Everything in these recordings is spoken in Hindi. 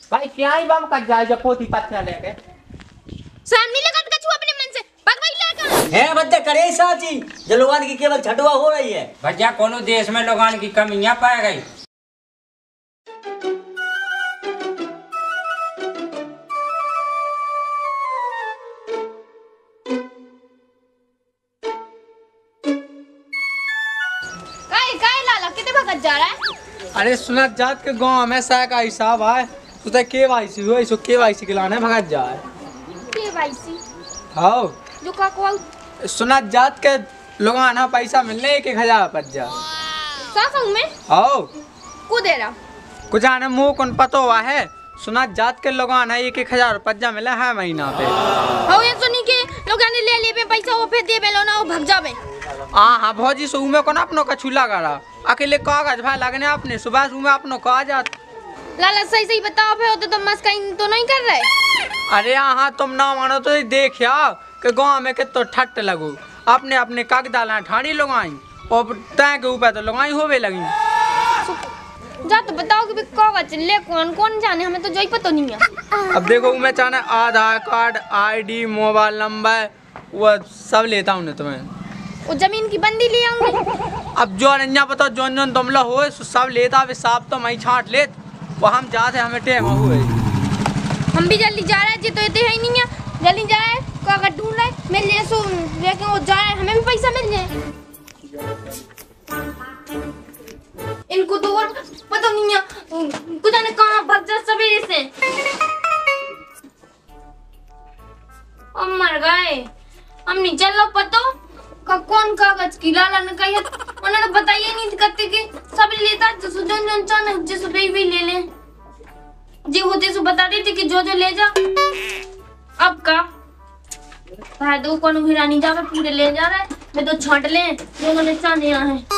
भाई क्या ही बम कट जाए जब पोती पत्थर लेके सामने लगत कछु अपने मन से भगवाई लेकर है बच्चे करे साची जलवान की केवल छटवा हो रही है। भैया कोनो देश में लोगों की कमियां पाई गई। काय लाला कितने भगत जा रहा है? अरे सुनत जात के गांव में सा का हिसाब है तो केवाईसी हो इसो केवाईसी के लाने भगत जाए केवाईसी हां जो का को सुनत जात के लोगों ना पैसा मिलने 1000 पद जा सासू में हां को दे रहा कुछ आने मुंह कौन पतो हुआ है सुनत जात के लोगों ना 1000 पद मिला है महीना पे हां ये सुनी के लोगों ने ले ले पैसा वो पे दे बेलो ना वो भग जावे। हां भौजी सो में कोन अपनो कछुला करा अकेले कागज भाई लगने अपने सुबह में अपनो कागज लाला सही सही बताओ फिर होते तो मस्काई तो नहीं कर रहे। अरे हाँ तुम ना मानो तो देखिया कि गांव में कितो ठट लगू अपने अपने कागज डाला ठाणी लगाई और तय के ऊपर तो लगाई होवे लगी। जा तो बताओ कि कागज ले कौन कौन जाने हमें तो जो ही पता नहीं है। अब देखो मैं चाहना Aadhaar card ID mobile number वो सब लेता हूँ तुम्हें वो जमीन की बंदी ले आऊंगी। अब जो अन्या पता जोन जोन तुमला हो सब लेता वे साफ तो मैं छाट लेत वो हम जाते हमें टेम हुए हम भी जल्दी जा रहे हैं जी तो ये है ही नहीं है जल्दी जाए कागज ढूंढ रहे मिल जाए सो लेकिन वो जाए हमें भी पैसा मिल जाए। इनको तो और पता नहीं है कुछ ने कहां भग जा सवेरे से हम मर गए हम नहीं चलो पतो का कौन कागज की लाला ने कही उन्होंने बताइए नहीं करते कि सब लेता जो जोन चाहे जिस भी ले ले जी होते सो बता देते कि जो ले जा। अब का शायद वो कौन हिरानी जावे पूरे ले जा रहा है मैं तो छांट ले जो उन्होंने चाहे यहाँ है।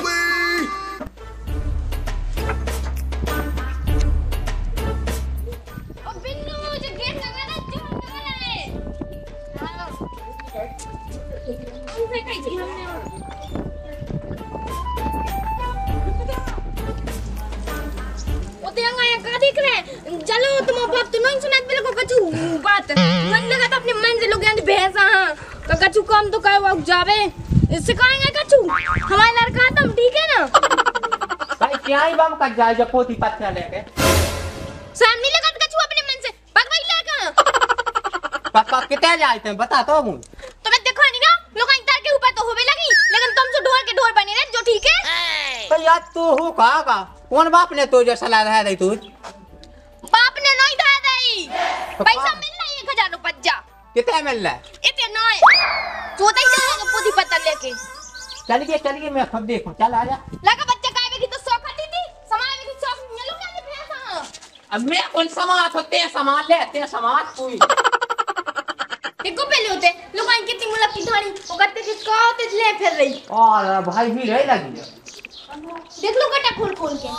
चलो तुम बाप तो नहीं सुना मेरे को कछु बात मन लगा तो अपने मन से लोग यहाँ भैंसा हां का कछु काम तो काय वो जावे सिखाएंगे कछु हमारे लड़का तुम ठीक है ना। भाई क्या ही बम कट जाए जब पोती पत्थर लेके सामने लगा कछु अपने मन से भगवाई लेकर पापा कितने जाते हैं बता तो हूं तुम्हें देखो नहीं ना लोग इंतर के ऊपर तो होवे लगी लेकिन तुम जो ढोल के ढोल बने रहे जो ठीक है। तो यार तू हो का कौन बाप ने तो जो सलाह है दे तू बाप ने नहीं दे दई पैसा मिल रहा है 1000 रुपया जा कितने मिल रहा है इतने नहीं सोता ही जाएगा पूरी पत्ता लेके चलिए मैं खुद देखूं चल आ जा लगा बच्चा कावे की तो शौक आती थी समाज में शौक नहीं लोग क्या भैंसा अब मैं कौन समाज होते हैं सामान लेते हैं समाज कोई देखो पहले होते लोग आई कितनी मुल्ला की धानी वो करते थे काते ले फिर रही और भाई भी रही लगी देख लो गटा खोल खोल के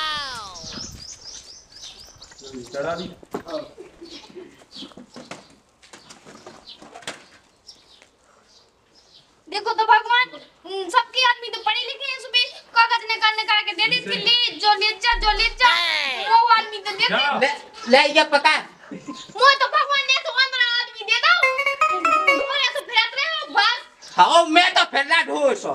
चढ़ा दी देखो तो भगवान सबके आदमी तो पढ़े लिखे हैं सुबह कागज निकाल के दे देते ले जो ले जा वो आदमी तो देते ले ये पता मुझे तो भगवान ने तो 15 आदमी दे दो और ऐसे फिरत रहे हो बस हां मैं तो फिरना ढूस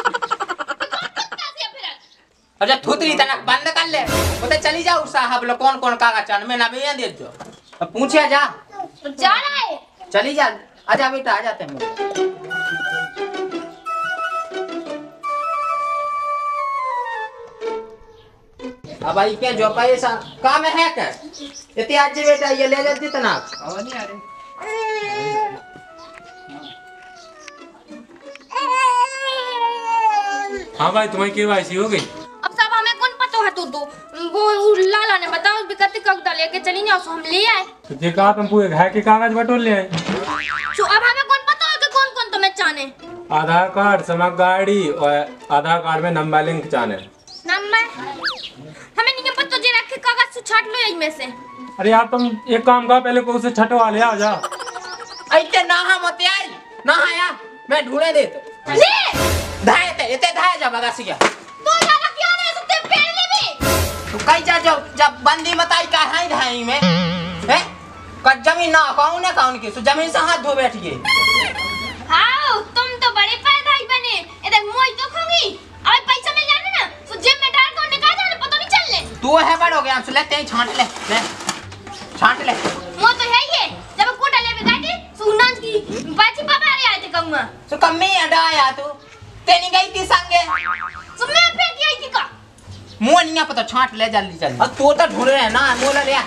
अच्छा थुतरी तनक बंद कर ले बोले चली जाओ साहब लोग कौन कौन कागज चान में ना भी दे जो अब पूछे जा रहा है चली जा आजा बेटा आ जाते हैं अब भाई क्या जो पैसा काम है क्या इतने आज बेटा ये ले ले जितना नहीं आ रहे हाँ भाई तुम्हारी केवाईसी हो गई। अब सब हमें कौन पता है तो वो लाला ने बताओ बिकते कागज लेके चली जाओ सो हम ले आए तो जे कहा तुम पूरे घर के कागज बटोर ले आए सो अब हमें कौन पता है कि कौन कौन तुम्हें चाहने आधार कार्ड समग्र गाड़ी और आधार कार्ड में नंबर लिंक चाहने नंबर हमें नहीं पता जे रखे कागज से छाट लो इनमें से। अरे यार तुम एक काम कर पहले को उसे छटवा ले आ जा ऐसे ना हम मत आई ना आया मैं ढूंढे देते ले धाए ते इते धाए जा बगासिया तो लाला क्यों नहीं सुते पेड़ ले भी तो कई जा जब बंदी बताई का है ढाई में हैं कट जमीन ना कौन की सो जमीन से हाथ धो बैठिए। हाँ तुम तो बड़े पैदा ही बने इधर मुझे तो खाऊंगी अब पैसा मिल जाने ना तो जेब में डाल कर निकाल जाने पता नहीं चलने। तू है बड़ हो गया हमसे लेते ही छांट ले वो तो है ये जब कोटा ले गए थे सुनान की बाची पापा आ आए थे कहूंगा सो कम्मी अडाया तू तेनी गई थी संगे सो मैं फेंक आई थी का मुंह नहीं पता छांट ले जल्दी अब तू तो ढूंढ रहे ना मोला ले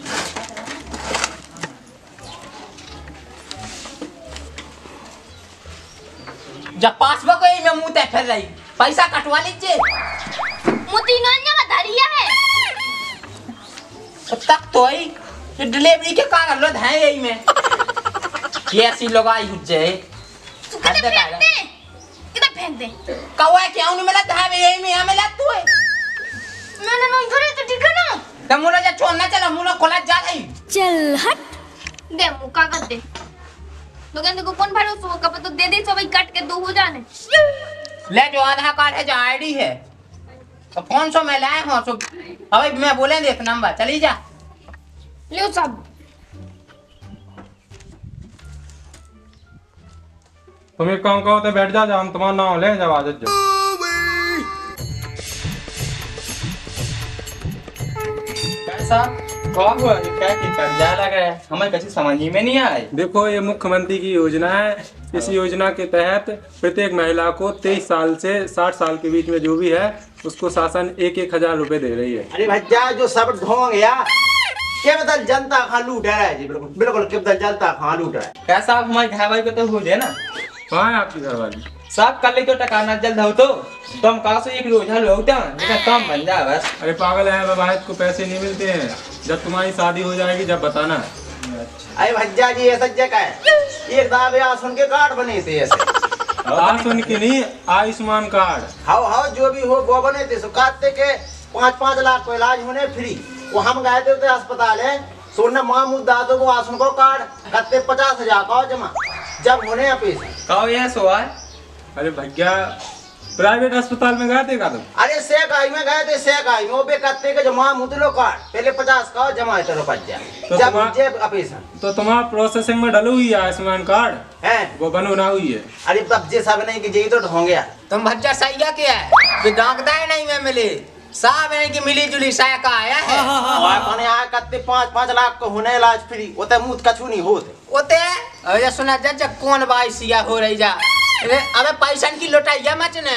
जब पासबुक है मैं मुंह ते फिर रही पैसा कटवा लीजिए मोती नान्या में धरिया है तक तो ही डिलीवरी के कागज लो है यही में कैसी लोग आई हुज्जे किधर फेंक दे कौवा क्यों नहीं मिला था यही में हमें लग तू है मैंने नहीं करे तो ठीक है ना तो मुला जा छोड़ना चला मुला खोला जा रही चल हट दे मुका कर दे तो कहते को कौन भरोसा कब तो दे दे सब काट के दो हो जाने ले जो आधार कार्ड है जो आईडी है तो कौन सो मैं लाया हूँ सो अभी मैं बोले देख नंबर चली जा लियो सब तुम एक काम करो तो बैठ जा हम तुम्हारा नाम ले जब आदत जो कैसा कौन हुआ कि क्या की कर्जा लग रहा है हमें किसी समझ में नहीं आए। देखो ये मुख्यमंत्री की योजना है। इस योजना के तहत प्रत्येक महिला को 23 साल से 60 साल के बीच में जो भी है उसको शासन 1,000 रुपए दे रही है। अरे भैया जो सब ढोंग या क्या बदल जनता खा लूट रहा है जी बिल्कुल बिल्कुल क्या बदल जनता खा लूट रहा है। कैसा हमारे घर वाले को तो हो जाए ना कहाँ है आपकी घरवाली? सब कर ले तो टकाना जल्द हो तो हम कहा से एक रोजा लोग काम बन जाए बस। अरे पागल है विवाहित को पैसे नहीं मिलते हैं। जब तुम्हारी शादी हो जाएगी जब बताना। अरे भैया जी ऐसा जगह है एक दावे सुन के कार्ड बने थे ऐसे सुन के नहीं आयुष्मान कार्ड हाउ जो भी हो वो बने थे सो काटते के 5-5 लाख को इलाज होने फ्री। वो हम गए थे अस्पताल है सोना मामू दादो को आसन को कार्ड करते 50,000 का जमा जब होने पैसे कहो ये सो है। अरे भैया प्राइवेट अस्पताल में गए थे का तुम? अरे सेकाई में गए थे सेकाई में वो बे करते के जमा मुदलो कार्ड पहले 50 का जमा इतना रुपया जब मुझे अपीसा तो तुम्हारा प्रोसेसिंग में डली हुई है आयुष्मान कार्ड है वो बनो ना हुई है। अरे तब जे सब नहीं कि जे तो ढोंग गया तुम बच्चा सही है क्या है डाकदा है नहीं मैं मिली साहब है कि मिली जुली साया का आया है और कोने आया करते 5-5 लाख को होने इलाज फ्री ओते मुंह कछु नहीं होते ओते अरे सुना जज कौन बाई सिया हो रही जा अबे पैसा की लुटाइया मचने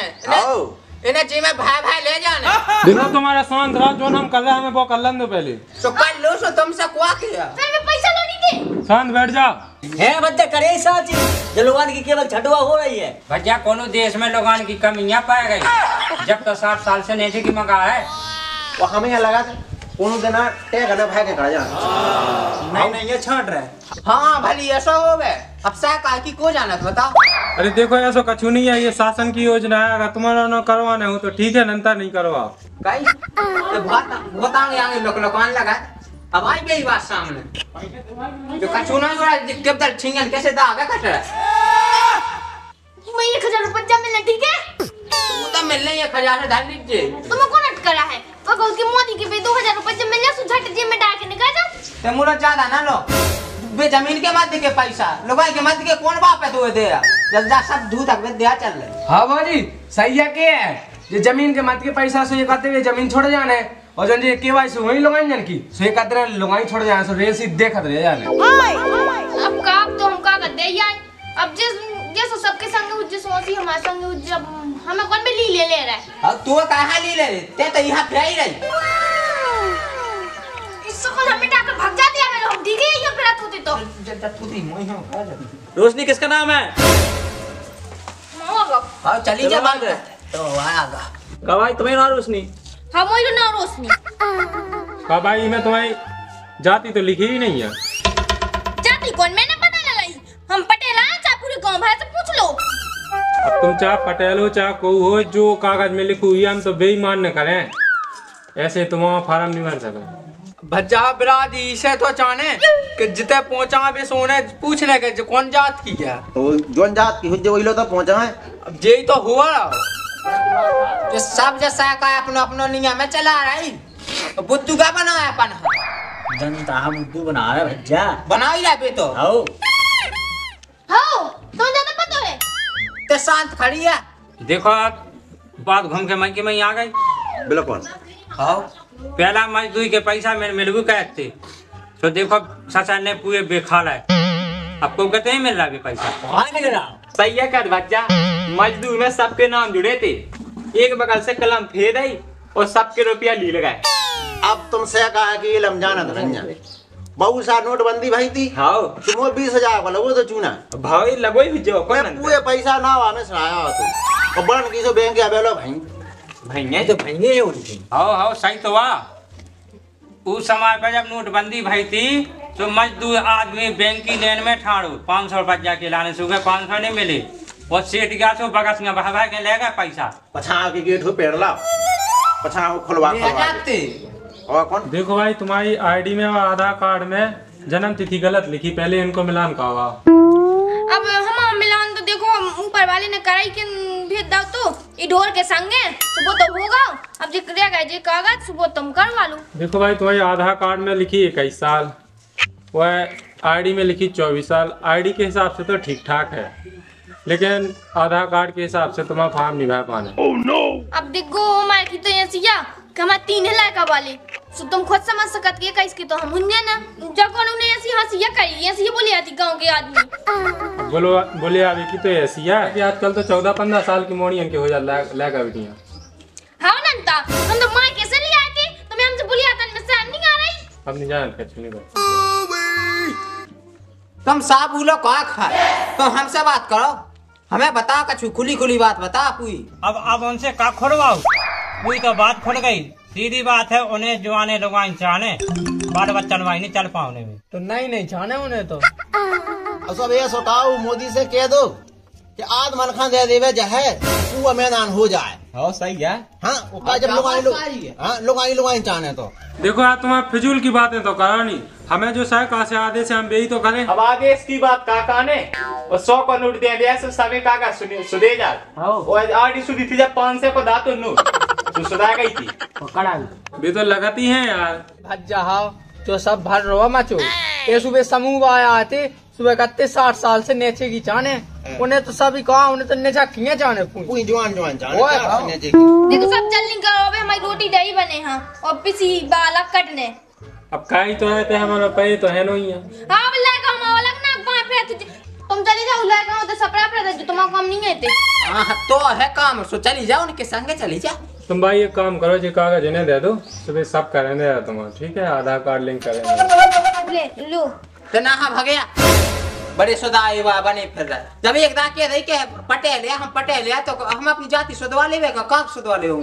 इन्हें जी में भाई ले जाने देखो तुम्हारा शांत रहो जो हम कर रहे हैं हमें वो कर लें दो पहले तो कर लो सो तुमसे क्या किया फिर मैं पैसा लो नहीं दे शांत बैठ जा है बच्चे करे साची जलवान की केवल छटवा हो रही है। भैया कोनो देश में लोगों की कमियां पाई गई जब तो 60 साल से नेचे की मंगा है वो हमें यहाँ लगा था कोनो देना टेक ना भाग के खड़ा जा नहीं ये छाट रहा है। हाँ भली ऐसा हो गए अब सा का की को जाना था बताओ। अरे देखो ऐसा कछु नहीं है ये शासन की योजना है। अगर तुम्हारा ना करवाना हो तो ठीक है नंतर नहीं करवाओ। कई तो बहुत आगे लोकान लगा अब आई गई बात सामने जो कछु ना जोड़ा जब तक छिंगन कैसे दा आगे कट रहा मैं 1,000 रुपया मिलना ठीक है वो तो मिल रही है 1,000 धर लीजिए तुम्हें कौन अटकरा है वो कहो कि मोदी के पे 2,000 रुपया मिल जाए सुझाट जेब में डाल के निकाल जा ते मुरा ज्यादा ना लो बे जमीन के मध्य के पैसा लोगों के मध्य के कौन बाप है तो दे जल्दा सब धू तक में दिया चल रहे। हाँ भाजी सही है के है ये जमीन के मत के पैसा से ये कहते हुए जमीन छोड़ जाने और जन ये केवाईसी वही लगाई जन की सो ये कहते लगाई छोड़ जाने सो रेसी देखत रह जाने अब का तो हम का कर दे यार अब जैसे सबके संग हुज्जे सोची हमारे संग हुज्जे अब हमें कौन भी ले रहा है अब तू कहां ले ते तो यहां फिराई रही इससे कौन हमें डाकर भाग जाते हैं हमें लोग ठीक है ये फिरा तू तो जल्दा तू मोई हम खा जा। रोशनी किसका नाम है? मांगो हां चली जा मांग रहे तो आएगा गवाही तुम्हें ना रोशनी हम वही ना रोशनी भाई में तुम्हारी जाति तो लिखी ही नहीं है। जाति कौन मैंने पता लगाई हम पटेल हैं चाहे पूरे गांव भर से पूछ लो। अब तुम चाहे पटेल हो चाहे कोई हो जो कागज में लिखी हुई है हम तो बेईमान न करें ऐसे तुम्हारा फार्म नहीं भर सके। बच्चा बिरादी से तो चाने कि जिते पहुंचा भी सोने पूछने के जो कौन जात की है तो जोन जात की हुज्जे वही लो तो पहुंचा है अब यही तो हुआ ये सब जैसा का अपनो अपनो नियम में चला रही तो बुद्धू का बनाया अपन जनता हम बुद्धू बना रहे भज्जा। बना ही रहे तो आओ हाँ तुम ज्यादा पता है। ते शांत खड़ी है। देखो आप बात घूम के मैं में आ गई। बिल्कुल हाँ पहला मजदूरी के पैसा मेरे मिलबू कहते तो देखो सचा ने पूरे बेखाल है। आपको कहते ही मिल रहा है पैसा। कहाँ मिल रहा? सही है कर बच्चा। मजदूर में सबके नाम जुड़े थे, एक बगल से कलम फेर आई और सबके रुपया ली लगाए। अब तुमसे कहा कि इलम जाना था रंजन बहुत सा नोटबंदी भाई थी। हाँ तुम 20,000 को लगो तो चूना भाई लगो ही जो कौन मैं पूरे पैसा ना हमें सराया हो तो और बन की सो बैंक आवे लो भाई भैया तो भैंगे हो रही थी। हाँ सही तो वाह। उस समय पे जब नोटबंदी भई थी तो मजदूर आदमी बैंक की लेन में ठाड़ो 500 रुपया जाके लाने से 500 नहीं मिले और सेठ गया तो बगस में बहा के ले गए पैसा। पछा के गेट हो पेड़ ला पछा को खुलवा जाते और कौन देखो भाई तुम्हारी आईडी में और आधार कार्ड में जन्म तिथि गलत लिखी, पहले इनको मिलान का हुआ। अब हम मिलान तो देखो ऊपर वाले ने कराई के भेज दाओ तो इडोर के संगे तो वो तो होगा। अब जो करेगा जे कागज वो तुम करवा लो। देखो भाई तुम्हारी आधार कार्ड में लिखी 21 साल, वह आईडी में लिखी 24 साल। आईडी के हिसाब से तो ठीक ठाक है, लेकिन आधार कार्ड के हिसाब से तुम्हारा फॉर्म निभा पाना। अब देखो हमारे की तो ऐसी या कि हमारे 3 लाख वाले तो तुम खुद समझ सकत के कैसे की तो हम हुन्ने ना जब कौन ने ऐसी हंसिया करी ऐसी बोली आती गांव के आदमी बोले अभी की तो ऐसी है कि आजकल तो 14-15 साल की मोड़ियन के हो जा लगा बेटियां। हाँ नंता हम तो मां कैसे ले आए थे तुम्हें हमसे बोली आता में से नहीं आ रही। अब नहीं जान कछ नहीं बात। तुम साहब बोलो कहा खाए तो हमसे बात करो, हमें बता कछु खुली खुली बात बता कोई। अब उनसे का खोलवाओ कोई तो बात खुल गई। सीधी बात है उन्हें जवाने लोग चाहने बाल बच्चा नहीं चल पाने में तो नहीं चाहने उन्हें तो अब सब ये सोटाओ मोदी से कह दो कि आध मनखा दे देवे जहे पूरा मैदान हो जाए। हाँ सही है। हाँ वो जब लोग चाहने तो देखो यार तुम्हारे फिजूल की बातें तो करा नहीं, हमें जो सरकार से आदेश है हम यही तो करें। अब आदेश की बात काका ने और 100 को नोट दे दिया तो सभी काका सुधे जा और आरडी सुधी थी जब 500 को दातो नोट तो सुधा गई थी भी तो लगाती है यार। भज्जा हाँ जो सब भर रो मचो ये सुबह समूह आया आते सुबह कत्ते 60 साल से नेचे की चाने उन्हें तो सभी कहा उन्हें तो नेचा किए जाने पूरी जवान चाहने देखो सब जल्दी करो अबे हमारी रोटी दही बने हैं और पिसी बाला कटने। अब काई तो है हमारा पे तो है नहीं है। हाँ अब लेगा हम अलग ना पाए पे तुम चली जाओ लेगा तो सपरा पे जो तुम्हारा काम नहीं है ते। हाँ तो है काम सो चली जाओ उनके संगे चली जा। तुम भाई एक काम करो जो कागज इन्हें दे दो सुबह सब करेंगे यार तुम्हारा ठीक है, आधार कार्ड लिंक करेंगे। ले लो तो ना भगया बड़े सुधाए बने फिर रहे जब एक दांत के रही के पटेल है हम पटेल है तो हम अपनी जाति सुधवा ले का सुधवा ले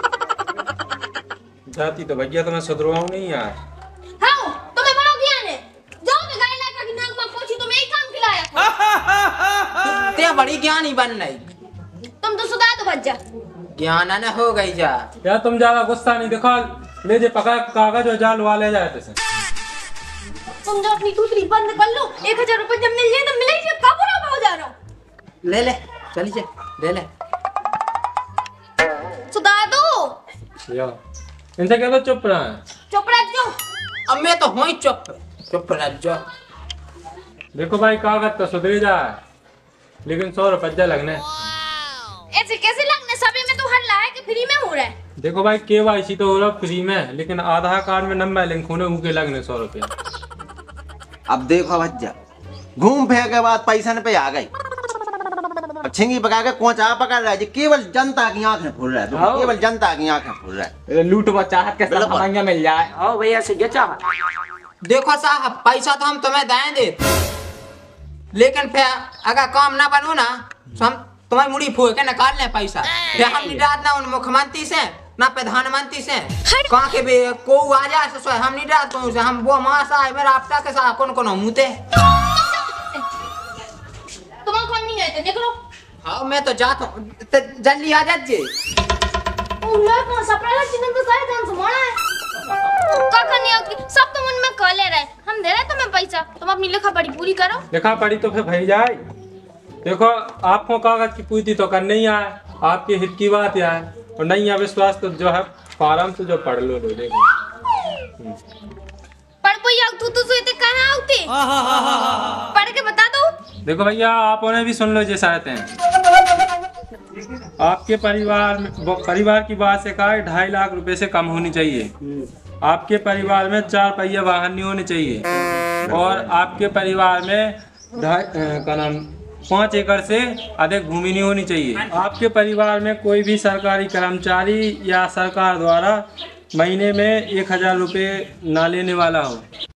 जाति तो भैया तो मैं सुधरवाऊं नहीं यार। हाँ तुम्हें बड़ा ज्ञान है जाओ मैं गाय लाकर की नाक में पहुंची तो मैं ही काम खिलाया ते बड़ी ज्ञानी बन नहीं तुम तो सुधा दो बच्चा ज्ञान न हो गई जा यार तुम ज्यादा गुस्सा नहीं दिखा ले जे पका कागज और जाल वाले जाए थे तुम जो अपनी दूसरी बंद कर लो 1000 रुपए जब मिल जाए तो मिले ही कब पूरा हो जा रहा हूँ। ले ले चली जा ले ले सुधा दो यार इनसे क्या तो चुप रहा है। चुप रह जाओ अब मैं तो हूँ ही चुप रह जाओ। देखो भाई कागज तो सुधरी जाए लेकिन 100 रुपया लगने। ऐसे कैसे लगने सभी में तो हल्ला है कि फ्री में हो रहा है। देखो भाई KYC तो हो रहा फ्री में लेकिन आधार कार्ड में नंबर लिंक होने उनके लगने 100 रुपया। अब देखो भज्जा घूम फिर के बाद पैसा पे आ गई अब छिंगी पका के कोचा पकड़ रहा है केवल जनता की आंखें फूल रहा है केवल जनता की आंखें फूल रहा है लूट चाहत के सब महंगा मिल जाए। हाँ भैया से चाहत देखो साहब पैसा तो हम तुम्हें दें लेकिन फिर अगर काम ना बनो ना तो हम तुम्हारी मुड़ी फूक के निकाल लें पैसा। फिर हम निराद ना उन मुख्यमंत्री से ना प्रधानमंत्री से कहाँ के भी को आ जाए तो हम निराद को हम वो मासा है मेरा आपका के साथ कौन मुते तुम्हारा कौन नहीं है निकलो। हाँ मैं तो जाता हूँ जल्दी आ जाइए। कौन सपना लग तो सारे जान समाना है काका नहीं सब तुम उनमें कर ले रहे हम दे रहे तुम्हें पैसा तुम अपनी लिखा पढ़ी पूरी करो। लिखा पढ़ी तो फिर भई जाए। देखो आपको कागज की पूर्ति तो करने ही आए आपके हित की बात है और नहीं है विश्वास तो जो है फार्म से जो पढ़ लो देखो। पढ़ भैया तू तो सोते कहाँ आउते पढ़ के बता दो। देखो भैया, आप उन्हें भी सुन लो जैसा रहते हैं। आपके परिवार की बात से कहा 2.5 लाख रुपए से कम होनी चाहिए। आपके परिवार में 4 पहिया वाहन नहीं होने चाहिए और आपके परिवार में 5 एकड़ से अधिक भूमि नहीं होनी चाहिए। आपके परिवार में कोई भी सरकारी कर्मचारी या सरकार द्वारा महीने में 1000 रुपये ना लेने वाला हो।